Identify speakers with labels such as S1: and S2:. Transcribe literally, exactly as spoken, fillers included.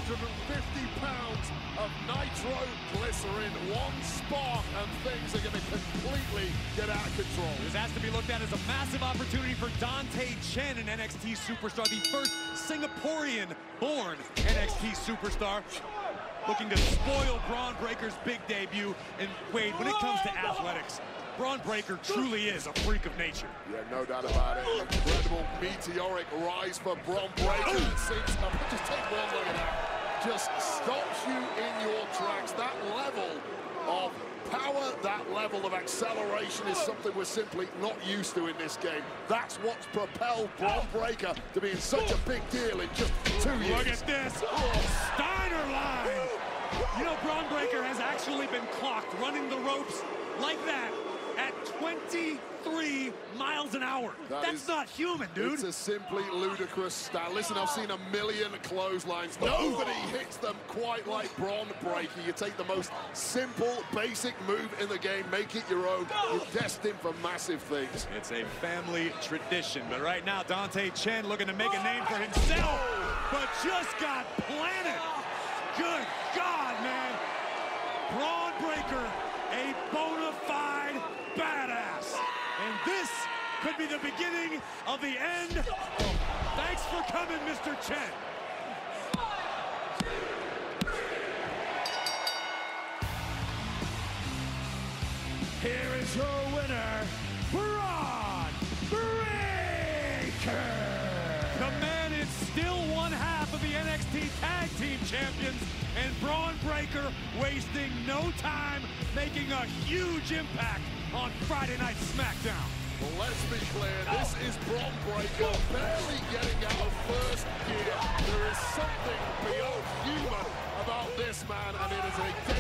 S1: hundred fifty pounds of nitroglycerin, one spark, and things are going to completely get out of control.
S2: This has to be looked at as a massive opportunity for Dante Chen, an N X T superstar, the first Singaporean-born N X T superstar, looking to spoil Bron Breakker's big debut. And Wade, when it comes to athletics, Bron Breakker truly is a freak of nature.
S1: Yeah, no doubt about it. Incredible meteoric rise for Bron Breakker. Seems, uh, just take one look at that. Just stops you in your tracks. That level of power, that level of acceleration is something we're simply not used to in this game. That's what's propelled Bron Breakker to be in such a big deal in just two years.
S2: Look at this. Oh, Steiner line. You know, Bron Breakker has actually been clocked running the ropes like that at twenty-three miles an hour. That That's is, not human, dude.
S1: It's a simply ludicrous stat. Listen, I've seen a million clotheslines. Nobody hits them quite like Bron Breakker. You take the most simple, basic move in the game, make it your own. You're destined for massive things.
S2: It's a family tradition. But right now, Dante Chen looking to make a name for himself, but just got planted. Good God, man. Bron Breakker, a bona fide badass. And this could be the beginning of the end. Thanks for coming, Mister Chen. Here is your winner, Bron Breakker. The man is still one half of the N X T Tag Team Champions, and Bron Breakker wasting no time, making a huge impact on Friday Night SmackDown.
S1: Well, let's be clear, this is Bron Breakker barely getting out of first gear. There is something beyond human about this man, and it is a